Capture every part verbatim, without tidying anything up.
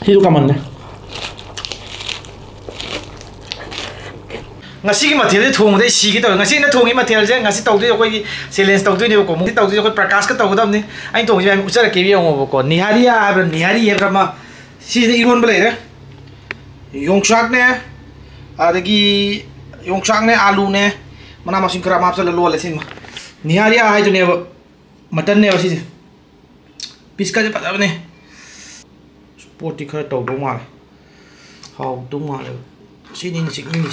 Sidu kaman ne. Ngasi ki mathil thong dai si ki to ngasi na thongi mathil je ngasi tau de koi challenge tau de ne ko mu tau de koi prakash ka tau dam ni ai tong je uchar ke bi ngo ko nihari ya ba nihari he ma si de iron bale re yongshak ne adagi yongshak ne alu ne mana masing kra ma sala lo le sin ma nihari ya ai to ne mutton ne si piece ka je pa ne sport ti kha tau do ma hau tum ma le si ni si ni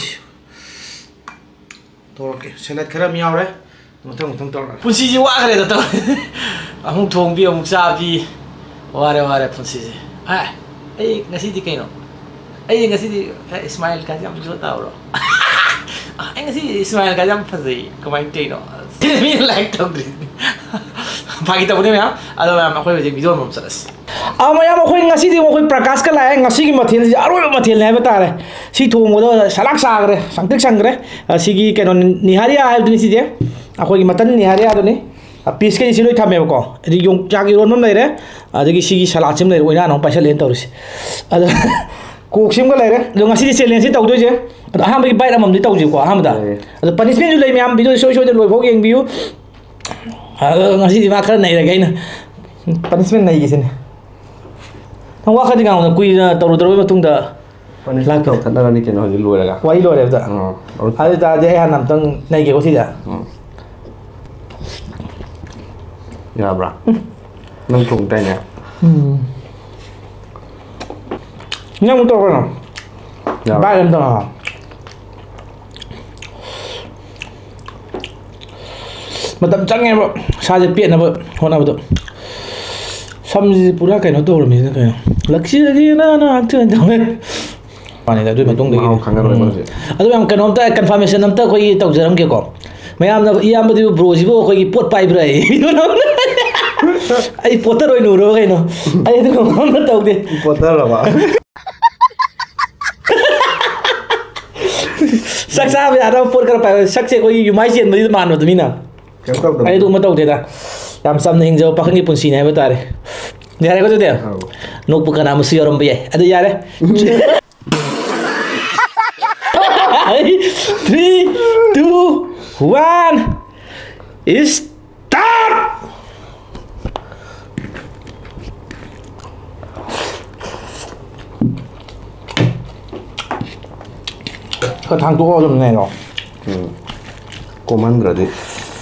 Okay, salad khara mi yaw re muthang muthang tor punsi ji wa khare da to amuk thong bi amuk sa bi ware ware punsi ji ai ai ngasi di kaino ai ngasi di smile ka jam jo ta ro ai ngasi smile ka jam phazai comment te no mi like to gri bagi ta bune me ado ma khoi je video mom salas ama ya ma khoi ngasi di mo khoi prakash ka la ngasi ki mathil ji aro mathil ne ba ta re si thong mo do salak sa gre sangtik sang gre si gi keno nihari a du ni si je akhoi gi mutton nihari a do ni piece ke si loi thame ba ko ri yong chak iron mom lai re adagi si gi salad sim lai oina no paisa len tor si ado kok sim ga lai re do ngasi di challenge si tau do je ado aham gi bite amam ni tau ji ko aham da ado punishment ju lai mi am video show show de loi phok yeng biu ngasi di ma khar nai ra gai na punishment nai gi sin thang wa khadi ga kui toru toru ma tung da lak to khadna ni ken ho ji lo ra ga wai lo re da ha da je ha nam tang nai ge ko si da ya bra nang thong tai ne nyang to ko no ya ba lam to ha matam chang nge ba sa je piet na ba hona ba to sam ji pura kai no to ro mi na kai lakshi ji na na chen ta me pani da dui ma tung de ma khang ga ro ma je adu am kan om ta confirmation nam ta koi tau jaram ke ko mayam na iyam di bro ji bo koi pot pai brai ai potter oi nu ro kai no ai tu ko na tau de potter la ba sak sa ba ra pot kar pai sak che koi mai chen ma di man no tu mi na ai tu ma tau de da yam sam na hingjo pakhangi punsi ne ba tare yare ko de nok bu kana musi yorom ba adu yare three two one start cái thằng tôi rồi này rồi cô man rồi đấy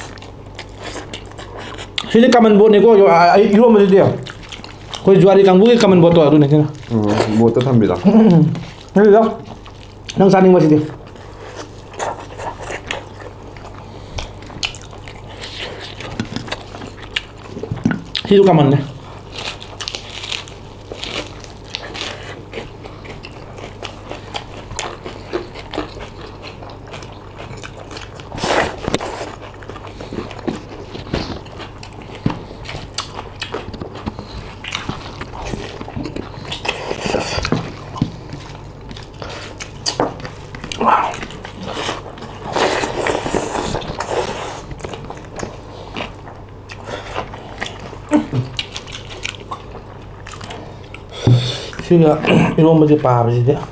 khi cái comment bot này có ai yêu mà đi कोई जुआरी कांगबू के comment बोतो अरु नेना बोतो थंबिदा हे लो नंग सानिंग मसिदि हिरु कमन ने Sila iwan mo di pa rin siya.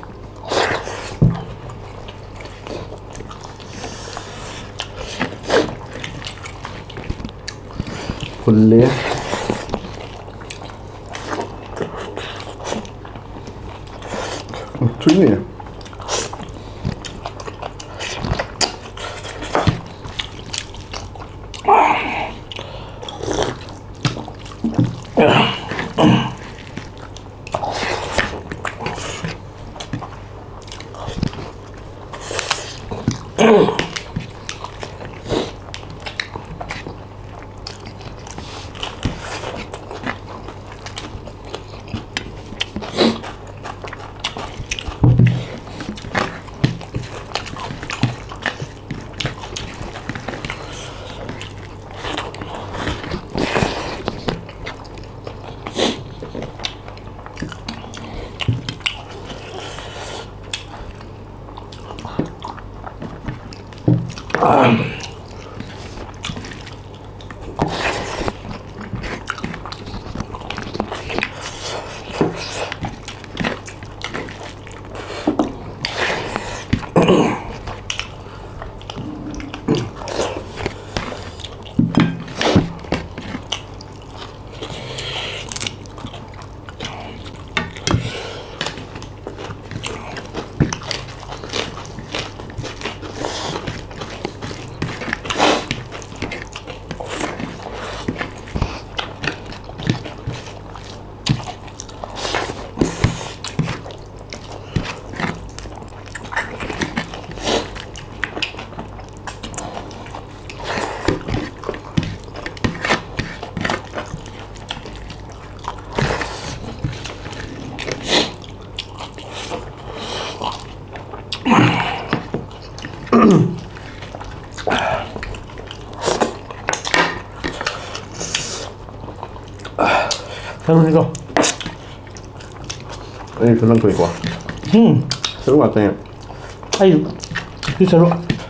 Huli. Ito niya. Sarunigo. Ini senang tuh kok. Hmm. Seru matanya. Ayo. Ini seru.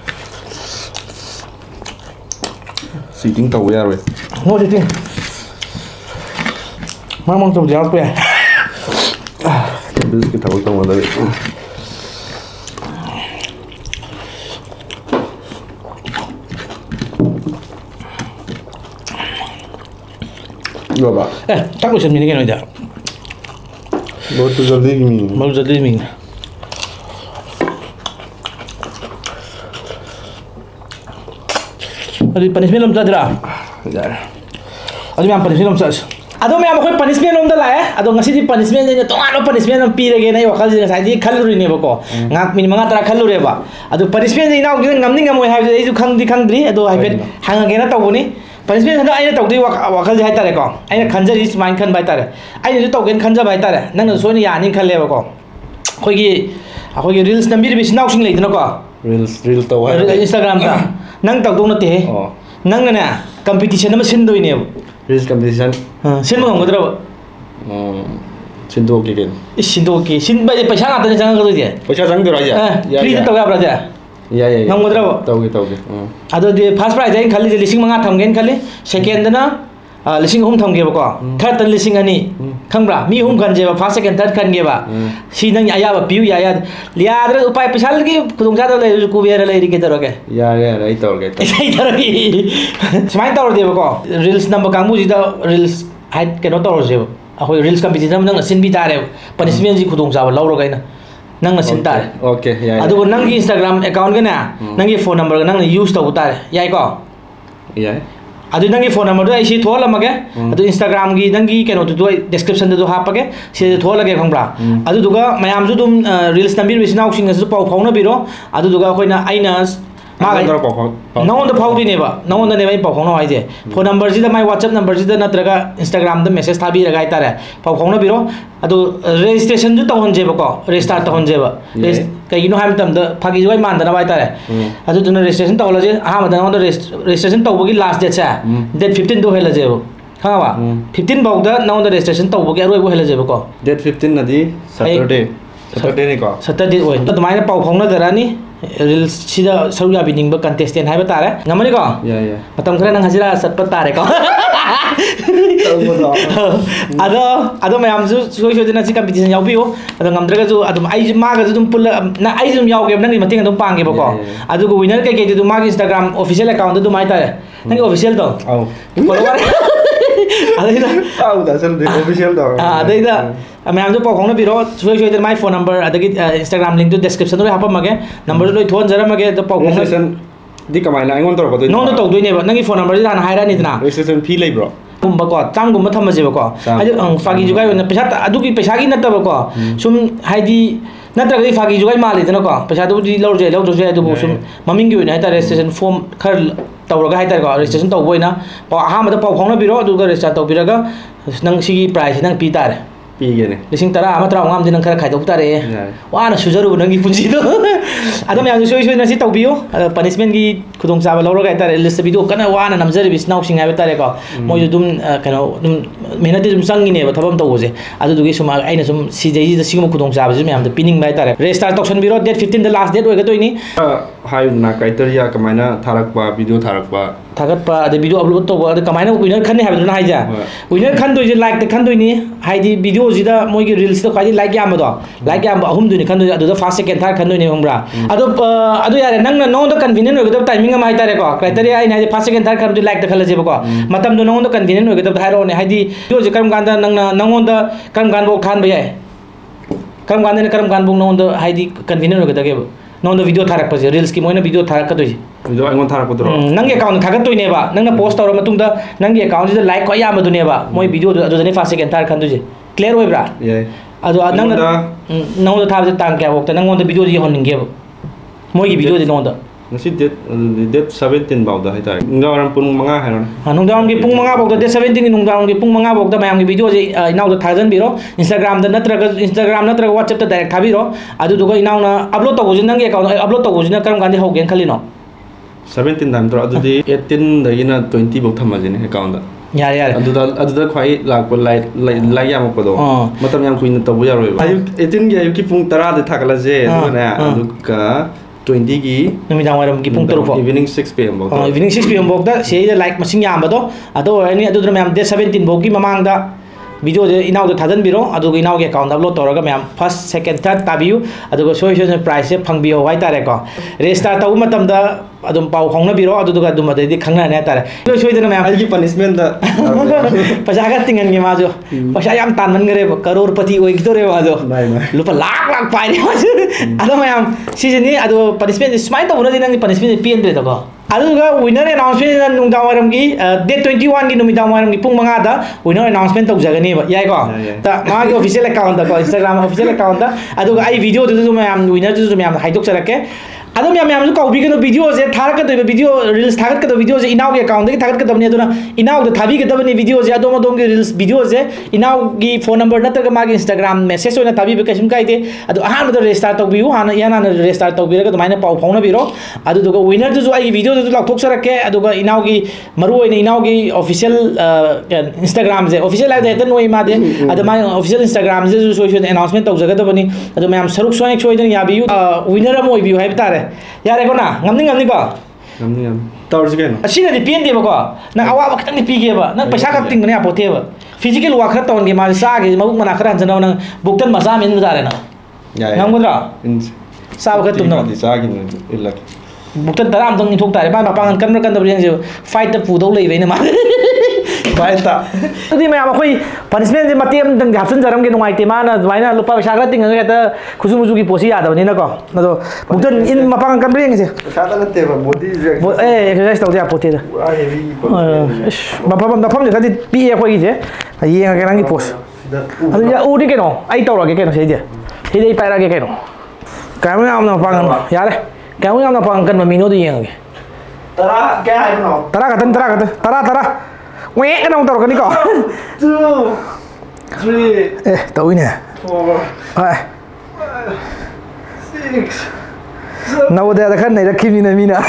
Siting tahu ya, weh. Mau siting. Mamang tuh jawab ya. Terus kita tahu tahu tadi. Dua pak. Eh, tak usah ini kan aja. Baru tuh jadi gini. Baru jadi ini. Adi punishment lom sadra. Ya. Adi memang punishment lom sas. Ado memang aku punishment lom dah lah eh. Ado ngasih di punishment ni tu ano punishment lom pira gini wakal jadi ngasih di kalori ni bako. Ngak mini mga tera kalori ba. Ado punishment ni nak kita ngamni ngamu hai jadi itu khang di khang dri. Ado hai pet hang gena tahu ni. Punishment hendak ayah tahu di wakal jadi hai tera ko. Ayah khanja di main khan baik tera. Ayah itu tahu gen khanja baik tera. Nang soalnya ya ni khal le bako. Kau ki, aku ki reels nambi di bisnaw sing lagi tu ko. Reels reels tahu hai. Instagram ta. Nang tahu tu nanti he. Nang na competition nama sindu ini. Reels competition. Sindu kamu terus. Sindu oke kan. Sindu oke. Sindu baca पैसा आता नहीं jangan kerja. पैसा jangan tu aja. Free tu tahu apa aja. Iya iya. Kamu terus. Tahu gitu tahu gitu. Ada di first prize yang kali lising manga thamgen kali. Second na lising hum thamge bako. Third tan lising ani. Khangbra mi hum khan je ba first second third khan ge ba. Si nang aya ba piu ya ya. Lihat ada upaya पैसा lagi kudung jatuh le ku biar le iri kita roke. Ya ya right tahu gitu. Right tahu ni. Semain tahu dia bako. Reels number kamu jida reels height kena tahu je. Aku reels competition nang sin bi tare. Punishment ji kudung jawab lau roke na. Nang sin tare. Okay ya. Adu nang Instagram account kan na. Nang phone number nang use tahu tare. Ya ko. Iya. Adu nang phone number tu isi thola mage. Adu Instagram gi nang gi keno tu description tu hap pake. Si thola ke khambra. Adu duga mayam ju tum reels nambir bisna uksing su pau phau na biro. Adu duga koi na aina ma ga no on the phau di ne ba. No on the ne bai pau phau na ai je. Phone number ji da mai WhatsApp number ji da na traga Instagram da message thabi raga itare. Pau phau na biro. Adu registration ju tahon je ba ko. Register tahon je ba. Kay no ham tam da phagi joi man da na bai tare. Adu tuna registration tahon la je. Ha ma da on the registration tahu bagi last date sa. Date fifteen do hela je bo. Kha ba. fifteen bau da na on the registration tahu bagi aroi bo hela je ba ko. Date fifteen na di Saturday. Saturday ni ko. Saturday oi. To mai na pau phau na da ni. Reels sida saru ya bining ba contestant hai ba tare. Ngamani ko. Ya ya. Matam khara nang hajira sat pa tare ko. Ado ado mayam su soi soi na si competition yau biu ado ngamdra ju ado ai ma ga ju pul na ai ju yau ge nang mating ado pang ge ba ko ado go winner kai kai du ma Instagram official account du mai tare nang official to au follower ado ida au da sel official to ado ida mayam ju pau khong na biro soi soi my phone number ado Instagram link to description du hapa mage number du loi thon jara mage to pau khong di kamai na ingon tor ko no no to du ne ba nang phone number ji dan haira ni dana registration fee lei bro gumba ko tang gumba thama je ba ko aju ang fagi jugai na pesa adu ki pesa gi natta ba ko sum haidi natra gi fagi jugai mali dana ko pesa du di lor je lor je adu bu sum maming gi na ta registration form khar tawra ga haita ko registration taw boina pa ha ma da paw khongna biro adu ga register taw biraga nang sigi price nang pi tare pi ge ne lising tara ama tra ngam din nang khar khai dok tare wa na sujaru nang gi punji do adam yang soi soi na si taw biyo punishment gi khudong sa ba lor ga tare list video kana wa na namjari bis naw sing ha ba tare ko mo yu dum kano dum menati dum sang ne ba thabam taw je adu du gi suma aina sum si jai ji sing mo khudong sa ba ji am da pinning ba tare register toction biro date fifteen the last date oi ga to ni hai na criteria kamaina tharak ba video tharak ba thagat pa ade video upload to ba kamaina winner khan ne ha ba na hai ja winner khan do je like te khan do ni hai di video ji da moi gi reels to khai like ya ma do like ya ba ahum du ni khan do adu da first second third khan do ni hombra adu adu yare nang na no da convenient oi ga da timing ma hai tare ko criteria ai na first second third khan do like da khala je ba ko matam do no da convenient oi ga da hai ro ne hai di video je karam gan da nang na nang on da karam gan bo khan ba yai karam gan ne karam gan bo no da hai di convenient oi ga da ge no da video tharak pa je reels ki moina video tharak ka do ji video angon tharak ko do nang ge account thagat toi ne ba nang na post tawra matung da nang ge account ji like ko ya ma du ne ba moi video do do ne first second third khan do ji clear oi bra ye adu nang na nang da thab tang kya bok ta nang on da video ji hon ning ge moi gi video ji no da nasi date date seventeen bau da hai tare nungdaram pung manga hai ron ha nungdaram gi pung manga bok da date seventeen gi nungdaram gi pung manga bok da mayam gi video ji inaw da thajan biro Instagram da natra ga Instagram natra ga WhatsApp da direct thabiro adu du ga inaw na upload to ji nang ge account upload to ji na karam gandi hogen khali no seventeen dam to adu di eighteen da ina twenty bok thama ji ne account da यार यार अदुदा अदुदा ख्वाई लाक लाई लाई याम पदो मतलब याम कुइन तबु यारोय आयु eighteen गे आयु की पुंग thirty दे थाकलाजे दुना अदुका twenty की नुमिदां वारम की पुंग तरुक फो इवनिंग six p m बो इवनिंग six p m बो दा से लाइक मसिंग याम बदो अदो अनि अदुद्र मैम date seventeen बो की ममांग दा वीडियो जे इनाउ दो थाजन बिरो अदुग इनाउ के अकाउंट अपलोड तोरगा मैम फर्स्ट सेकंड थर्ड ताबियु अदुग सोय सोय प्राइस से फंगबियो हाय तारे को रेस्टार तउ मतम दा अदुम पाउ खौना बिरो अदुग अदुम मदे खंगना ने तारे सोय सोय दना मैम की पनिशमेंट दा पैसा का तिंगन के माजो पैसा याम तान मन गरे करोड़पति ओइ गिदोरे माजो लुपा लाख लाख पाइरे माजो अदो मैम सीजनी अदो पनिशमेंट स्माइल तो बुरदी नंग पनिशमेंट पियन दे तको अदुगा विनर अनाउंसमेंट नुंगदा वारम की डेट twenty-one की नुमिदा वारम की पुंग मंगा दा विनर अनाउंसमेंट तक जगनी बा याय को ता मागे ऑफिशियल अकाउंट दा को इंस्टाग्राम ऑफिशियल अकाउंट दा अदुगा आई वीडियो दु मैम विनर दु मैम हाइदोक चरके अदो मैम मैम जो कॉपी के वीडियो से थारक के वीडियो रील्स थागत के वीडियो से इनाउ के अकाउंट के थागत के दबने दुना इनाउ के थाबी के दबने वीडियो से अदोम अदोम के रील्स वीडियो से इनाउ की फोन नंबर नतर मागे इंस्टाग्राम मैसेज होना थाबी पे कैसम काइते अदो अहान बद रेस्टार तक बियु हाना याना रेस्टार तक बिरगा दमाइना पाउ फाउना बिरो अदो दुगा विनर जो आई वीडियो जो लाथोक सरके अदोगा इनाउ की मरु ओइने इनाउ की ऑफिशियल इंस्टाग्राम से ऑफिशियल लाइव देतन नोइ मादे अदो माय ऑफिशियल इंस्टाग्राम से जो सोशल अनाउंसमेंट तक जगत बनी अदो मैम सरुक सोय सोयदन याबियु विनर अम ओइबियु हाइब तारे यारे को ना ngam ngam ni ko ngam ni ngam tawr again asina di pien de ko na awa ba katang ni pige ba na paisa ka ting ne apote ba physical work khar ton ge ma sa ge ma mana khara jana na buktan masa min da re na ya ngam godra sa ba ka tum na di sa gi illa buktan taram tong ni thok tare ba ba pangan kan kan da ring je fight ta pu do lei ve na ma fight ta adi ma ma khoi punishment je matem dang hapsan jaram ge nungai te ma na waina lupa paisa ka ting ga ta khusu muju ki posi ya da ni na ko na do buktan in ma pangan kan ring je sa ta te ba body eh exercise tau dia pote da ba ba ba pham je ka di pi e khoi je ye ga nang ki pos adu ya u di ke no ai tau ra ke ke no sei je sei dei pai ra ke ke no ka ma am na pangan ya le ka ma am na pangan kan ma mino di yang ge tara ke hai no tara ka tan tara ka tara tara we ka nong tau ka ni ko two three eh tau ni four ai six ना वो देखा नहीं रखी भी नहीं मीना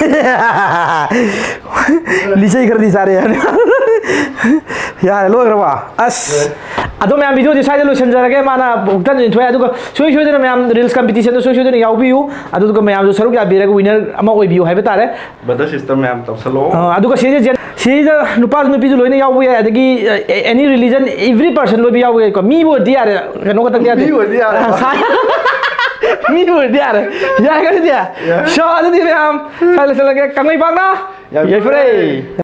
लीचे ही कर दी सारे यार यार लोग रवा अस अदो मैं वीडियो दिखाई दे लो संजर के माना भुगतान दिन थोड़ा अदो सोई सोई दिन मैं रील्स कंपटीशन तो सोई सोई दिन याव भी हूँ अदो तो मैं जो सरुक या बीरे को विनर अमा कोई भी हो है बता रहे बता सिस्टम में हम तब सलो अदो का सीरीज सीरीज नुपास नुपी जो लोइने याव भी है अदगी एनी रिलीजन एवरी पर्सन लो भी याव है को मी वो दिया रे कनो का तक दिया मी वो दिया मी वो दिया रे या कर दिया शो अदो दी मैं हम साले साले के कमई पागना ये फ्रे